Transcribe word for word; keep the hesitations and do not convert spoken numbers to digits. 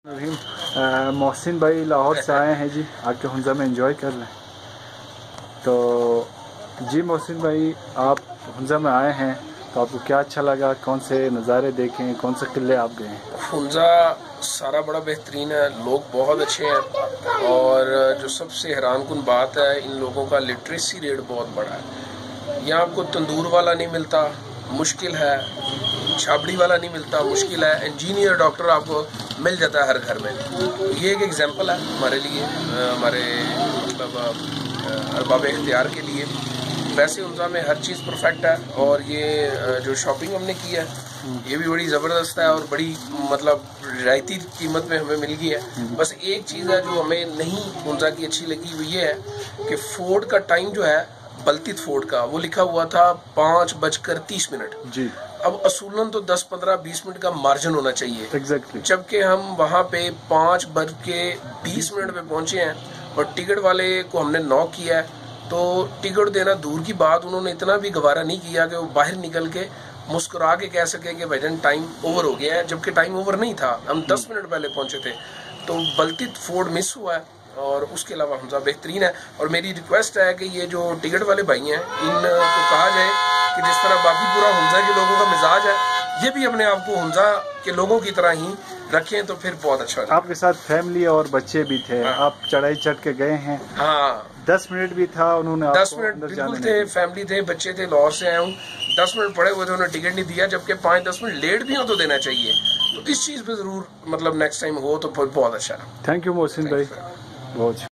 मोहसिन भाई लाहौर से आए हैं जी, आके हुंजा में एंजॉय कर रहे हैं। तो जी मोहसिन भाई, आप हुंजा में आए हैं तो आपको क्या अच्छा लगा, कौन से नज़ारे देखें, कौन से किले आप गए हैं? हुंजा सारा बड़ा बेहतरीन है, लोग बहुत अच्छे हैं और जो सबसे हैरानकुन बात है, इन लोगों का लिटरेसी रेट बहुत बड़ा है। यहाँ आपको तंदूर वाला नहीं मिलता, मुश्किल है, छाबड़ी वाला नहीं मिलता, मुश्किल है, इंजीनियर डॉक्टर आपको मिल जाता है हर घर में। तो ये एक एग्जांपल है हमारे लिए, हमारे मतलब अरबाब इख्तियार के लिए। वैसे हुंजा में हर चीज़ परफेक्ट है और ये जो शॉपिंग हमने की है ये भी बड़ी ज़बरदस्त है और बड़ी मतलब रियायती कीमत में हमें मिल गई है। बस एक चीज़ है जो हमें नहीं हुंजा की अच्छी लगी, वो ये है कि फोर्ड का टाइम जो है, बल्तित फोर्ड का, वो लिखा हुआ था पाँच बजकर तीस मिनट जी। अब असूलन तो दस पंद्रह बीस मिनट का मार्जिन होना चाहिए एग्जैक्टली exactly. जबकि हम वहाँ पे पाँच बज के बीस मिनट पे पहुंचे हैं और टिकट वाले को हमने नॉक किया है तो टिकट देना दूर की बात, उन्होंने इतना भी गवारा नहीं किया कि वो बाहर निकल के मुस्कुरा के कह सके कि भाईजान टाइम ओवर हो गया है, जबकि टाइम ओवर नहीं था, हम दस मिनट पहले पहुंचे थे। तो बल्तित फोर्ड मिस हुआ है और उसके अलावा हुंजा बेहतरीन है। और मेरी रिक्वेस्ट है कि ये जो टिकट वाले भाई हैं, इनको कहा जाए कि जिस तरह बाकी पूरा हुंजा के लोगों का मिजाज है, ये भी अपने आप को हुंजा के लोगों की तरह ही रखें तो फिर बहुत अच्छा होगा। आपके साथ फैमिली और बच्चे भी थे, हाँ। आप चढ़ाई चढ़ के गए हैं, हाँ दस मिनट भी था, उन्होंने दस मिनट बिल्कुल थे, फैमिली थे, बच्चे थे, लाहौर से आया हूँ, दस मिनट पड़े हुए थे, उन्होंने टिकट नहीं दिया, जबकि पाँच दस मिनट लेट भी हो तो देना चाहिए। तो इस चीज़ पे जरूर मतलब नेक्स्ट टाइम हो तो बहुत अच्छा है। थैंक यू मोहसिन भाई, बहुत